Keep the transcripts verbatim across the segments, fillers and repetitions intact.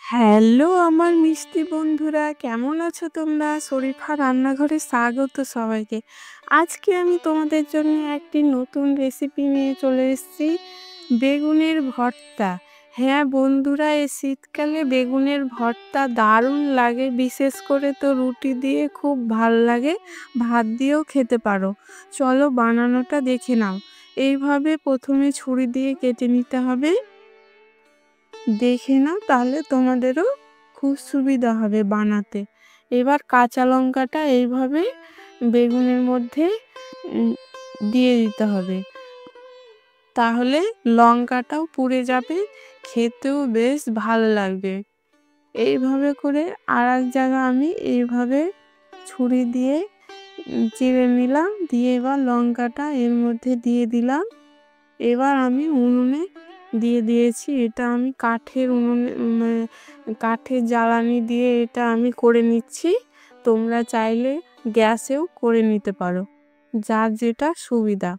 Hello আমার মিষ্টি বন্ধুরা, কেমন আছো তোমরা? শরীফা রান্নাঘরে স্বাগত সবাইকে। আজকে আমি তোমাদের জন্য একটি নতুন রেসিপি নিয়ে চলে এসেছি, বেগুনের ভর্তা। হ্যাঁ বন্ধুরা, এই শীতকালে বেগুনের ভর্তা দারুণ লাগে, বিশেষ করে তো রুটি দিয়ে খুব ভাল লাগে, ভাত দিয়েও খেতে পারো। চলো বানানোটা দেখে নাও। এইভাবে প্রথমে ছুরি দিয়ে কেটে নিতে হবে, দেখে নাও, তাহলে তোমাদেরও খুব সুবিধা হবে বানাতে। এবার কাঁচা লঙ্কাটা এইভাবে বেগুনের মধ্যে উম, দিয়ে দিতে হবে, তাহলে লঙ্কাটাও পুড়ে যাবে, খেতেও বেশ ভালো লাগবে। এইভাবে করে আর এক জায়গা আমি এইভাবে ছুরি দিয়ে উম, চিড়ে নিলাম, দিয়ে এবার লঙ্কাটা এর মধ্যে দিয়ে দিলাম। এবার আমি উনুনে দিয়ে দিয়েছি, এটা আমি কাঠের উনুনে মানে কাঠের জ্বালানি দিয়ে এটা আমি করে নিচ্ছি। তোমরা চাইলে গ্যাসেও করে নিতে পারো, যার যেটা সুবিধা।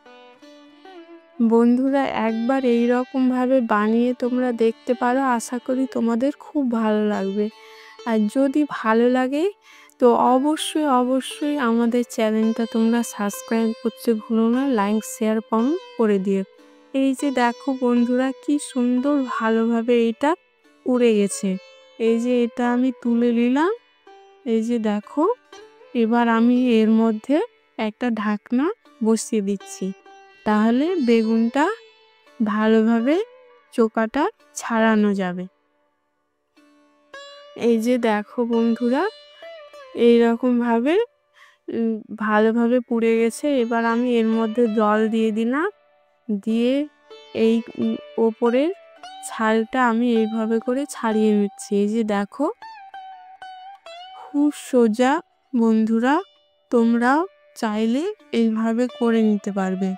বন্ধুরা একবার এই রকম ভাবে বানিয়ে তোমরা দেখতে পারো, আশা করি তোমাদের খুব ভালো লাগবে। আর যদি ভালো লাগে তো অবশ্যই অবশ্যই আমাদের চ্যানেলটা তোমরা সাবস্ক্রাইব করতে ভুলো না, লাইক শেয়ার কমেন্ট করে দিও। এই যে দেখো বন্ধুরা, কি সুন্দর ভালোভাবে এটা উড়ে গেছে। এই যে এটা আমি তুলে নিলাম, এই যে দেখো। এবার আমি এর মধ্যে একটা ঢাকনা বসিয়ে দিচ্ছি, তাহলে বেগুনটা ভালোভাবে চোকাটা ছাড়ানো যাবে। এই যে দেখো বন্ধুরা, এইরকম ভাবে উম, ভালোভাবে পুড়ে গেছে। এবার আমি এর মধ্যে জল দিয়ে দিলাম, দিয়ে এই উম, ওপরের ছালটা আমি এইভাবে করে ছাড়িয়ে নিচ্ছি। এই যে দেখো, খুব সোজা। বন্ধুরা তোমরাও চাইলে এইভাবে করে নিতে পারবে,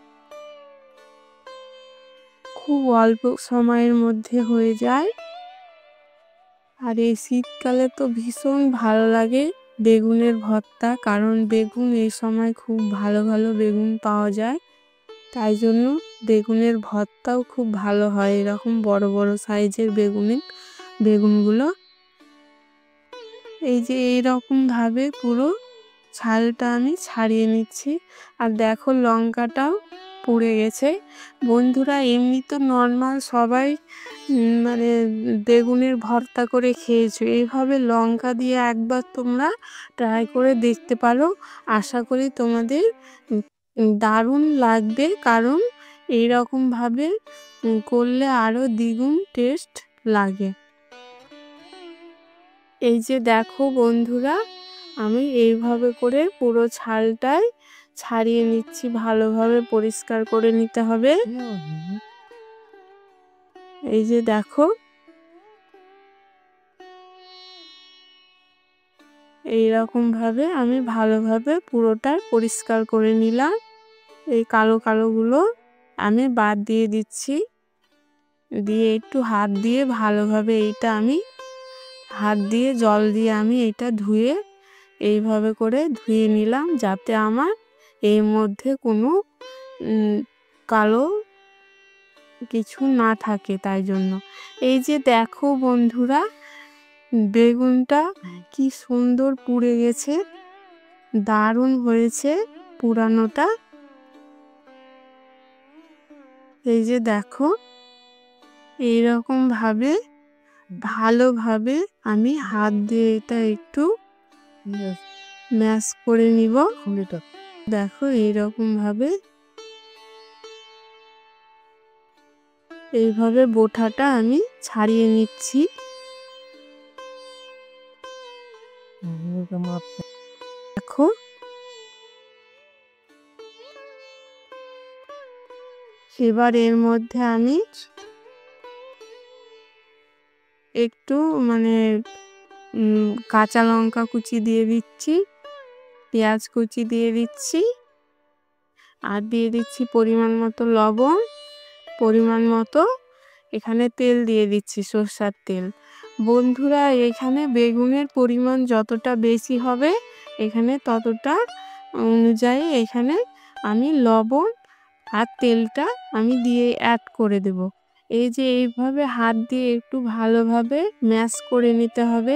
খুব অল্প সময়ের মধ্যে হয়ে যায়। আর এই শীতকালে তো ভীষণ ভালো লাগে বেগুনের ভর্তা, কারণ বেগুন এই সময় খুব ভালো ভালো বেগুন পাওয়া যায়, তাই জন্য বেগুনের ভর্তাও খুব ভালো হয়। এরকম বড় বড় সাইজের বেগুনের বেগুনগুলো এই যে এইরকম ভাবে পুরো ছালটা আমি ছাড়িয়ে নিচ্ছি। আর দেখো লঙ্কাটাও পুড়ে গেছে। বন্ধুরা এমনি তো নর্মাল সবাই উম, মানে বেগুনের ভর্তা করে খেয়েছো, এইভাবে লঙ্কা দিয়ে একবার তোমরা ট্রাই করে দেখতে পারো। আশা করি তোমাদের উম, দারুণ লাগবে, কারণ এইরকমভাবে উম, করলে আরও দ্বিগুণ টেস্ট লাগে। এই যে দেখো বন্ধুরা, আমি এইভাবে করে পুরো ছালটাই ছাড়িয়ে নিচ্ছি, ভালোভাবে পরিষ্কার করে নিতে হবে। এই যে দেখো, এইরকম ভাবে আমি ভালোভাবে পুরোটা পরিষ্কার করে নিলাম। এই কালো কালোগুলো আমি বাদ দিয়ে দিচ্ছি, দিয়ে একটু হাত দিয়ে ভালোভাবে এইটা আমি হাত দিয়ে জল দিয়ে আমি এটা ধুয়ে এইভাবে করে ধুয়ে নিলাম, যাতে আমার এর মধ্যে কোনো উম, কালো কিছু না থাকে, তাই জন্য। এই যে দেখো বন্ধুরা, বেগুনটা কি সুন্দর পুড়ে গেছে, দারুণ হয়েছে পুরানোটা। এই যে দেখো, এইরকম ভাবে ভালোভাবে আমি হাত দিয়ে এটা একটু ম্যাশ করে নিব। দেখো এইরকম ভাবে এইভাবে বোঁটাটা আমি ছাড়িয়ে নিচ্ছি। দেখো, এবার এর মধ্যে আমি একটু মানে উম, কাঁচা লঙ্কা কুচি দিয়ে দিচ্ছি, পেঁয়াজ কুচি দিয়ে দিচ্ছি, আর দিয়ে দিচ্ছি পরিমাণ মতো লবণ, পরিমাণ মতো এখানে তেল দিয়ে দিচ্ছি, সরষের তেল। বন্ধুরা এখানে বেগুনের পরিমাণ যতটা বেশি হবে, এখানে ততটা অনুযায়ী এখানে আমি লবণ আর তেলটা আমি দিয়ে অ্যাড করে দেব। এই যে এইভাবে হাত দিয়ে একটু ভালোভাবে ম্যাশ করে নিতে হবে,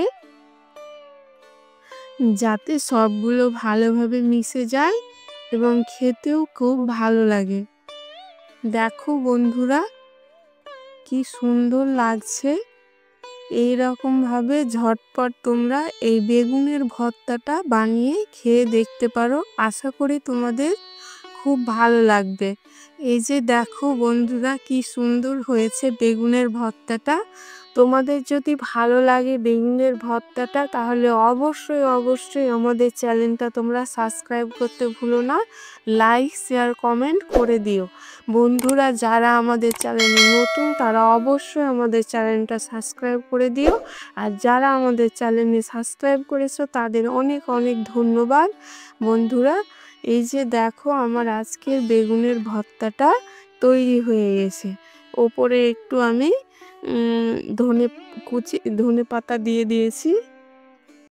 যাতে সবগুলো ভালোভাবে মিশে যায় এবং খেতেও খুব ভালো লাগে। দেখো বন্ধুরা, কি সুন্দর লাগছে। এই রকম ভাবে ঝটপট তোমরা এই বেগুনের ভর্তাটা বানিয়ে খেয়ে দেখতে পারো। আশা করি তোমাদের খুব ভালো লাগবে। এই যে দেখো বন্ধুরা, কি সুন্দর হয়েছে বেগুনের ভর্তাটা। তোমাদের যদি ভালো লাগে বেগুনের ভর্তাটা, তাহলে অবশ্যই অবশ্যই আমাদের চ্যানেলটা তোমরা সাবস্ক্রাইব করতে ভুলো না। লাইক শেয়ার কমেন্ট করে দিও। বন্ধুরা যারা আমাদের চ্যানেলে নতুন, তারা অবশ্যই আমাদের চ্যানেলটা সাবস্ক্রাইব করে দিও। আর যারা আমাদের চ্যানেলে সাবস্ক্রাইব করেছো তাদের অনেক অনেক ধন্যবাদ। বন্ধুরা এই যে দেখো, আমার আজকের বেগুনের ভর্তাটা তৈরি হয়ে গেছে। ওপরে একটু আমি ধনে কুচি ধনে পাতা দিয়ে দিয়েছি।